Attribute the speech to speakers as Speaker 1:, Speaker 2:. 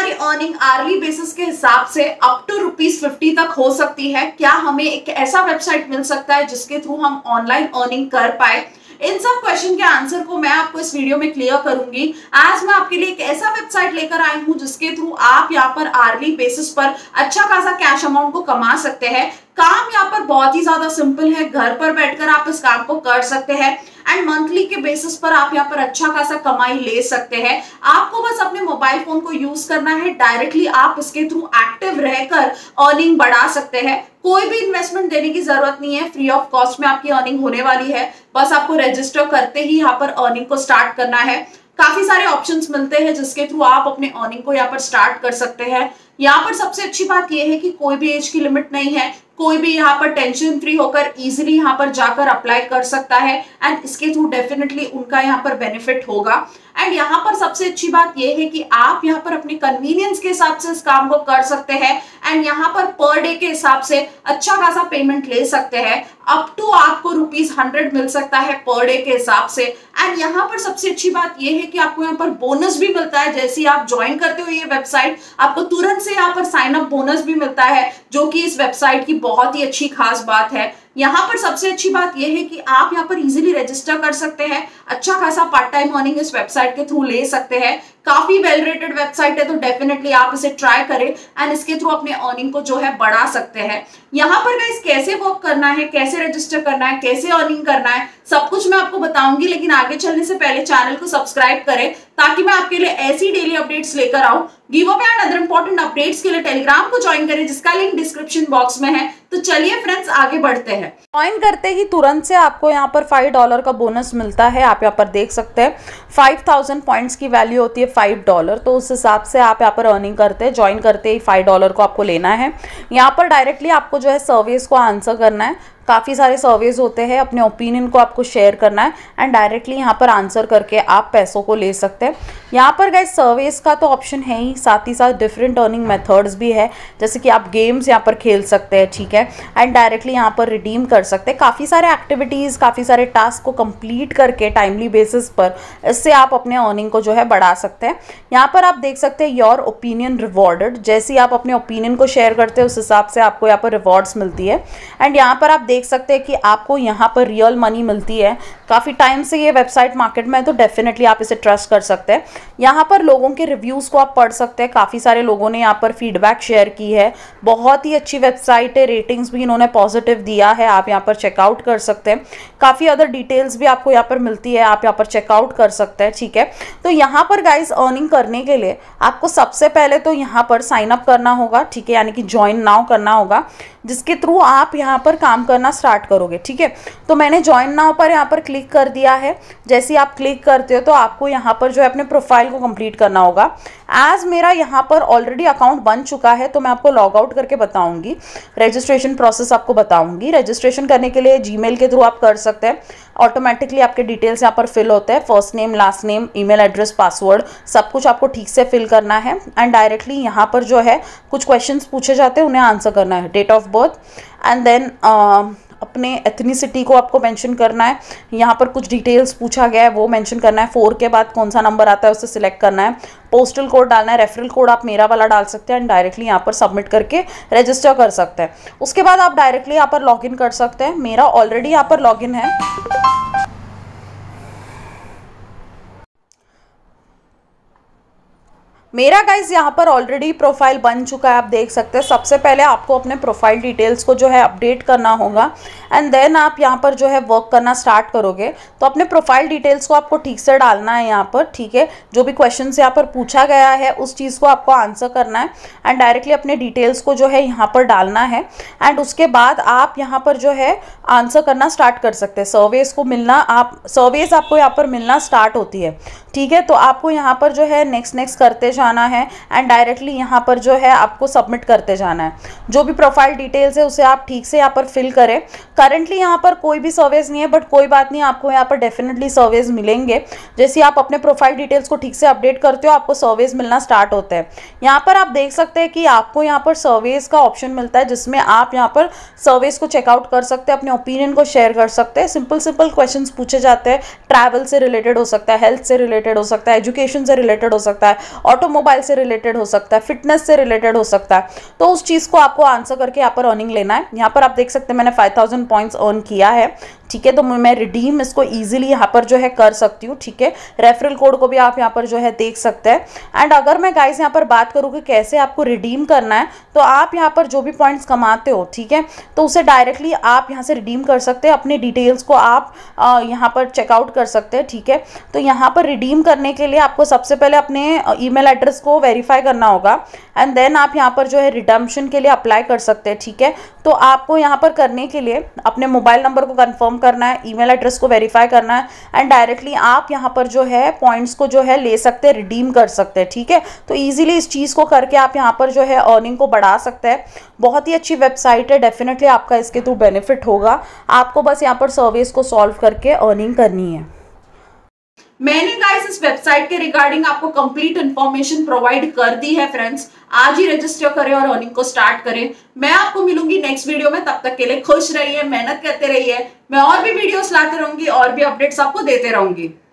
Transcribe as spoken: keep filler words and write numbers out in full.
Speaker 1: हमारी earning hourly basis के हिसाब से अप टू रुपीज फिफ्टी तक हो सकती है? क्या हमें एक ऐसा वेबसाइट मिल सकता है जिसके थ्रू हम ऑनलाइन अर्निंग कर पाए? इन सब क्वेश्चन के आंसर को मैं आपको इस वीडियो में क्लियर करूंगी। आज मैं आपके लिए एक ऐसा वेबसाइट लेकर आई हूं जिसके थ्रू आप यहाँ पर आर्ली बेसिस पर अच्छा खासा कैश अमाउंट को कमा सकते हैं। काम यहाँ पर बहुत ही ज्यादा सिंपल है, घर पर बैठकर आप इस काम को कर सकते हैं एंड मंथली के बेसिस पर आप यहाँ पर अच्छा खासा कमाई ले सकते हैं। आपको बस अपने मोबाइल फोन को यूज करना है, डायरेक्टली आप इसके थ्रू एक्टिव रहकर अर्निंग बढ़ा सकते हैं। कोई भी इन्वेस्टमेंट देने की जरूरत नहीं है, फ्री ऑफ कॉस्ट में आपकी अर्निंग होने वाली है। बस आपको रजिस्टर करते ही यहाँ पर अर्निंग को स्टार्ट करना है। काफी सारे ऑप्शंस मिलते हैं जिसके थ्रू आप अपने अर्निंग को यहाँ पर स्टार्ट कर सकते हैं। यहाँ पर सबसे अच्छी बात यह है कि कोई भी एज की लिमिट नहीं है, कोई भी यहाँ पर टेंशन फ्री होकर इजीली यहाँ पर जाकर अप्लाई कर सकता है एंड इसके थ्रू डेफिनेटली उनका यहाँ पर बेनिफिट होगा। एंड यहाँ पर सबसे अच्छी बात यह है कि आप यहाँ पर अपने कन्वीनियंस के हिसाब से इस काम को कर सकते हैं एंड यहाँ पर पर डे के हिसाब से अच्छा खासा पेमेंट ले सकते हैं। अप टू आपको रुपीज हंड्रेड मिल सकता है पर डे के हिसाब से। एंड यहाँ पर सबसे अच्छी बात यह है कि आपको यहाँ पर बोनस भी मिलता है। जैसे ही आप ज्वाइन करते हो ये वेबसाइट, आपको तुरंत से यहाँ पर साइन अप बोनस भी मिलता है, जो कि इस वेबसाइट की बहुत ही अच्छी खास बात है। यहाँ पर सबसे अच्छी बात यह है कि आप यहाँ पर इजीली रजिस्टर कर सकते हैं, अच्छा खासा पार्ट टाइम अर्निंग इस वेबसाइट के थ्रू ले सकते हैं। काफी वेल रेटेड वेबसाइट है, तो डेफिनेटली आप इसे ट्राई करें एंड इसके थ्रू अपने अर्निंग को जो है बढ़ा सकते हैं। यहाँ पर गाइस कैसे वर्क करना है, कैसे रजिस्टर करना है, कैसे अर्निंग करना है, सब कुछ मैं आपको बताऊंगी। लेकिन आगे चलने से पहले चैनल को सब्सक्राइब करें ताकि मैं आपके लिए ऐसी डेली अपडेट्स लेकर आऊं। Give away and other important updates के लिए टेलीग्राम को ज्वाइन करें जिसका लिंक डिस्क्रिप्शन बॉक्स में है। तो चलिए फ्रेंड्स आगे बढ़ते हैं।
Speaker 2: ज्वाइन करते ही तुरंत से आपको यहाँ पर फाइव डॉलर का बोनस मिलता है। आप यहाँ पर देख सकते हैं फाइव थाउजेंड पॉइंट्स की वैल्यू होती है फाइव डॉलर, तो उस हिसाब से आप यहाँ पर अर्निंग करते हैं। ज्वाइन करते ही फाइव डॉलर को आपको लेना है। यहाँ पर डायरेक्टली आपको जो है सर्वेस को आंसर करना है। काफ़ी सारे सर्वेज होते हैं, अपने ओपिनियन को आपको शेयर करना है एंड डायरेक्टली यहाँ पर आंसर करके आप पैसों को ले सकते हैं। यहाँ पर गाइस सर्वेज का तो ऑप्शन है ही, साथ ही साथ डिफरेंट अर्निंग मेथड्स भी है, जैसे कि आप गेम्स यहाँ पर खेल सकते हैं, ठीक है, एंड डायरेक्टली यहाँ पर रिडीम कर सकते हैं। काफ़ी सारे एक्टिविटीज़, काफ़ी सारे टास्क को कंप्लीट करके टाइमली बेसिस पर इससे आप अपने अर्निंग को जो है बढ़ा सकते हैं। यहाँ पर आप देख सकते हैं योर ओपिनियन रिवॉर्डेड, जैसे ही आप अपने ओपिनियन को शेयर करते हैं उस हिसाब से आपको यहाँ पर रिवॉर्ड्स मिलती है। एंड यहाँ पर आप देख सकते हैं कि आपको यहाँ पर रियल मनी मिलती है। काफ़ी टाइम से ये वेबसाइट मार्केट में है, तो डेफिनेटली आप इसे ट्रस्ट कर सकते हैं। यहाँ पर लोगों के रिव्यूज़ को आप पढ़ सकते हैं। काफ़ी सारे लोगों ने यहाँ पर फीडबैक शेयर की है। बहुत ही अच्छी वेबसाइट है, रेटिंग्स भी इन्होंने पॉजिटिव दिया है, आप यहाँ पर चेकआउट कर सकते हैं। काफ़ी अदर डिटेल्स भी आपको यहाँ पर मिलती है, आप यहाँ पर चेकआउट कर सकते हैं, ठीक है। तो यहाँ पर गाइज अर्निंग करने के लिए आपको सबसे पहले तो यहाँ पर साइन अप करना होगा, ठीक है, यानी कि ज्वाइन नाउ करना होगा, जिसके थ्रू आप यहाँ पर काम करना स्टार्ट करोगे, ठीक है। तो मैंने ज्वाइन नाउ पर यहाँ पर क्लिक कर दिया है। जैसे ही आप क्लिक करते हो तो आपको यहाँ पर जो है अपने प्रोफाइल को कंप्लीट करना होगा। एज मेरा यहाँ पर ऑलरेडी अकाउंट बन चुका है तो मैं आपको लॉग आउट करके बताऊंगी, रजिस्ट्रेशन प्रोसेस आपको बताऊंगी। रजिस्ट्रेशन करने के लिए जीमेल के थ्रू आप कर सकते हैं। ऑटोमेटिकली आपके डिटेल्स यहाँ पर फिल होते हैं, first name, last name, email address, password, सब कुछ आपको ठीक से फिल करना है एंड डायरेक्टली यहाँ पर जो है कुछ क्वेश्चंस पूछे जाते हैं, उन्हें आंसर करना है। Date of birth and then अपने एथनिसिटी को आपको मेंशन करना है। यहाँ पर कुछ डिटेल्स पूछा गया है वो मेंशन करना है। फोर के बाद कौन सा नंबर आता है उसे सिलेक्ट करना है। पोस्टल कोड डालना है, रेफरल कोड आप मेरा वाला डाल सकते हैं एंड डायरेक्टली यहाँ पर सबमिट करके रजिस्टर कर सकते हैं। उसके बाद आप डायरेक्टली यहाँ पर लॉगिन कर सकते हैं। मेरा ऑलरेडी यहाँ पर लॉगिन है। मेरा गाइज यहाँ पर ऑलरेडी प्रोफाइल बन चुका है, आप देख सकते हैं। सबसे पहले आपको अपने प्रोफाइल डिटेल्स को जो है अपडेट करना होगा एंड देन आप यहाँ पर जो है वर्क करना स्टार्ट करोगे। तो अपने प्रोफाइल डिटेल्स को आपको ठीक से डालना है यहाँ पर, ठीक है। जो भी क्वेश्चन यहाँ पर पूछा गया है उस चीज़ को आपको आंसर करना है एंड डायरेक्टली अपने डिटेल्स को जो है यहाँ पर डालना है एंड उसके बाद आप यहाँ पर जो है आंसर करना स्टार्ट कर सकते हैं। सर्वेस को मिलना आप सर्वेस आपको यहाँ पर मिलना स्टार्ट होती है, ठीक है। तो आपको यहाँ पर जो है नेक्स्ट नेक्स्ट करते जाना है एंड डायरेक्टली यहाँ पर जो है आपको सबमिट करते जाना है। जो भी प्रोफाइल डिटेल्स है उसे आप ठीक से यहाँ पर फिल करें। करंटली यहाँ पर कोई भी सर्विस नहीं है, बट कोई बात नहीं, आपको यहाँ पर डेफिनेटली सर्विस मिलेंगे। जैसे आप अपने प्रोफाइल डिटेल्स को ठीक से अपडेट करते हो आपको सर्विस मिलना स्टार्ट होता है। यहाँ पर आप देख सकते हैं कि आपको यहाँ पर सर्विस का ऑप्शन मिलता है जिसमें आप यहाँ पर सर्विस को चेकआउट कर सकते हैं, अपने ओपिनियन को शेयर कर सकते हैं। सिंपल सिंपल क्वेश्चंस पूछे जाते हैं, ट्रैवल से रिलेटेड हो सकता है, हेल्थ से रिलेटेड रिलेटेड हो सकता है, एजुकेशन से रिलेटेड हो सकता है, ऑटोमोबाइल से रिलेटेड हो सकता है, फिटनेस से रिलेटेड हो सकता है। तो उस चीज़ को आपको आंसर करके यहाँ पर अर्निंग लेना है। यहाँ पर आप देख सकते हैं मैंने फाइव थाउजेंड पॉइंट्स अर्न किया है, ठीक है। तो मैं रिडीम इसको इजीली यहाँ पर जो है कर सकती हूँ, ठीक है। रेफरल कोड को भी आप यहाँ पर जो है देख सकते हैं। एंड अगर मैं गाइस यहाँ पर बात करूँ कि कैसे आपको रिडीम करना है, तो आप यहाँ पर जो भी पॉइंट्स कमाते हो, ठीक है, तो उसे डायरेक्टली आप यहाँ से रिडीम कर सकते हैं। अपने डिटेल्स को आप आ, यहाँ पर चेकआउट कर सकते हैं, ठीक है। तो यहाँ पर रिडीम करने के लिए आपको सबसे पहले अपने ईमेल एड्रेस को वेरीफाई करना होगा एंड देन आप यहाँ पर जो है रिडम्पशन के लिए अप्लाई कर सकते हैं, ठीक है। तो आपको यहाँ पर करने के लिए अपने मोबाइल नंबर को कंफर्म करना है, ईमेल एड्रेस को वेरीफाई करना है एंड डायरेक्टली आप यहाँ पर जो है पॉइंट्स को जो है ले सकते हैं, रिडीम कर सकते हैं, ठीक है। तो इजीली इस चीज़ को करके आप यहाँ पर जो है अर्निंग को बढ़ा सकते हैं। बहुत ही अच्छी वेबसाइट है, डेफिनेटली आपका इसके थ्रू बेनिफिट होगा। आपको बस यहाँ पर सर्विस को सॉल्व करके अर्निंग करनी है।
Speaker 1: मैंने गाइस इस वेबसाइट के रिगार्डिंग आपको कंप्लीट इंफॉर्मेशन प्रोवाइड कर दी है फ्रेंड्स। आज ही रजिस्टर करें और अर्निंग को स्टार्ट करें। मैं आपको मिलूंगी नेक्स्ट वीडियो में, तब तक के लिए खुश रहिए, मेहनत करते रहिए। मैं और भी वीडियोस लाते रहूंगी और भी अपडेट्स आपको देते रहूंगी।